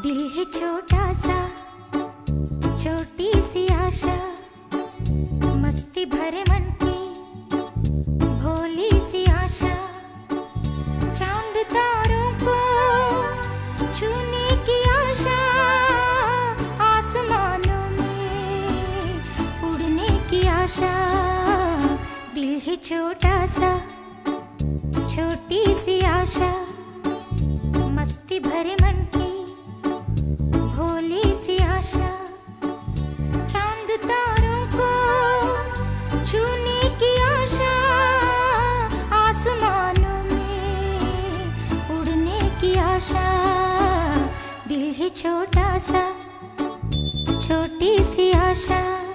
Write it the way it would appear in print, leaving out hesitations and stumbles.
दिल है छोटा सा, छोटी सी आशा, मस्ती भरे मन की भोली सी आशा। चांद तारों को छूने की आशा, आसमानों में उड़ने की आशा। दिल है छोटा सा, छोटी सी आशा, मस्ती भरे मन की भोली सी आशा। चांद तारों को छूने की आशा, आसमानों में उड़ने की आशा। दिल है छोटा सा, छोटी सी आशा।